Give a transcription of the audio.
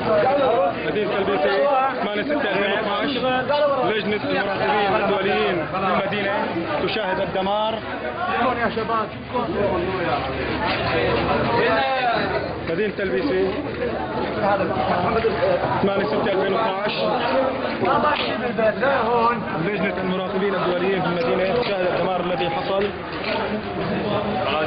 مدينة تلبيسي 8/6/2012. لجنة المراقبين الدوليين بالمدينة تشاهد الدمار. يا شباب مدينة تلبيسي 8/6/2012. لجنة المراقبين الدوليين في المدينة تشاهد الدمار الذي حصل.